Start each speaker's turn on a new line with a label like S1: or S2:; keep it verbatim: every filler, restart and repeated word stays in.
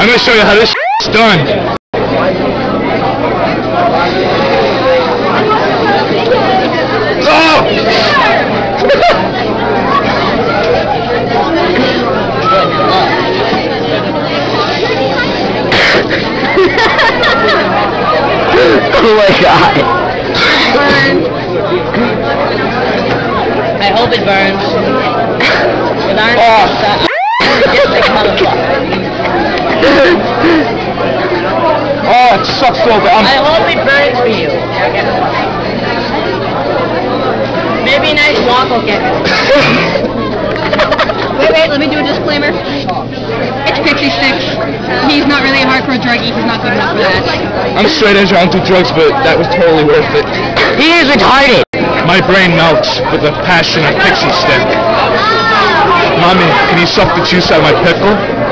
S1: I'm gonna show you how this is done.
S2: Oh my god.
S3: Burns. I hope it burns. Cause I'm oh. just like motherfucker.
S1: Oh, it sucks so bad.
S3: I hope it burns for you. Maybe a nice walk will get it. Wait, wait, let me do a disclaimer. It's Pixie Sticks. He's not really a hardcore druggie. He's not good enough for that.
S1: I'm straight edge, I don't do drugs, but that was totally worth it.
S2: He is retarded.
S1: My brain melts with the passion of Pixie Stick. Mommy, can you suck the juice out of my pickle?